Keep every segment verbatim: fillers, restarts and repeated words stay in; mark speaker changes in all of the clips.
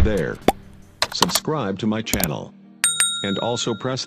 Speaker 1: there. Subscribe to my channel. And also press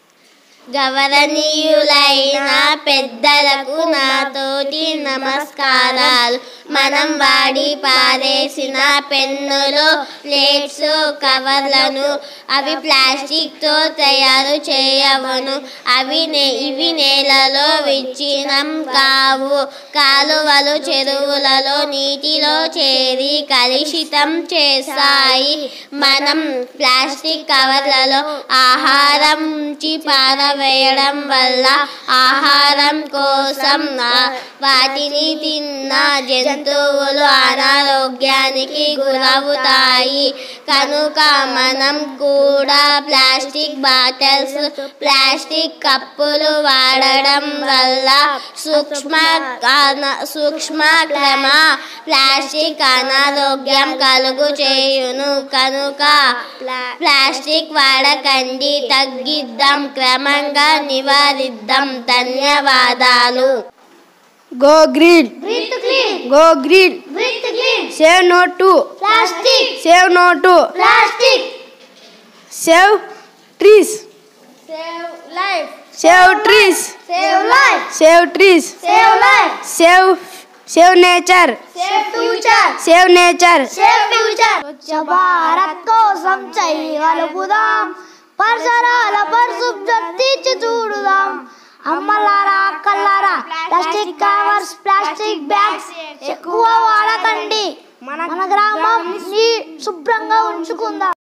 Speaker 2: గౌరవనీయులైన పెద్దలకు నాతోటి నమస్కారాలు. మనం వాడి పారేసిన పెన్నులు, ప్లేట్స్, కవర్లను అవి ప్లాస్టిక్తో తయారు చేయవను. అవి ఇవి నేలలో విచ్ఛిన్నం కావు. కాలువలు, చెరువులలో నీటిలో చేరి కలుషితం చేస్తాయి. మనం ప్లాస్టిక్ కవర్లలో ఆహారం ఉంచి పారవేయడం వల్ల ఆహారం కోసం వాటిని తిన్న జంతువులు అనారోగ్యానికి గురవుతాయి. కనుక మనం కూడా ప్లాస్టిక్ బాటిల్స్, ప్లాస్టిక్ కప్పులు వాడడం వల్ల సూక్ష్మ సూక్ష్మ క్రమ ప్లాస్టిక్ అనారోగ్యం కలుగు చేయును. కనుక ప్లాస్టిక్ వాడకండి, తగ్గిద్దాం, క్రమంగా నివారిద్దాం. ధన్యవాదాలు.
Speaker 3: Go green.
Speaker 2: Breathe clean.
Speaker 3: Go green.
Speaker 2: Breathe clean.
Speaker 3: Save no to
Speaker 2: Plastic.
Speaker 3: Save no to
Speaker 2: Plastic.
Speaker 3: Save trees.
Speaker 2: Save life.
Speaker 3: Save trees.
Speaker 2: Save life.
Speaker 3: Save trees.
Speaker 2: Save life.
Speaker 3: Save Save nature.
Speaker 2: Save future.
Speaker 3: Save nature.
Speaker 2: Save future. Swachh Bharat కోసం చేయగలుగుదాం. పరిసరాల పరిశుభ్రత చూడుదాం. అమ్మలారా, అక్కలారా, plastic covers, plastic bags ఎక్కువ వాడకండి. మన గ్రామం శుభ్రంగా ఉంచుకుందాం.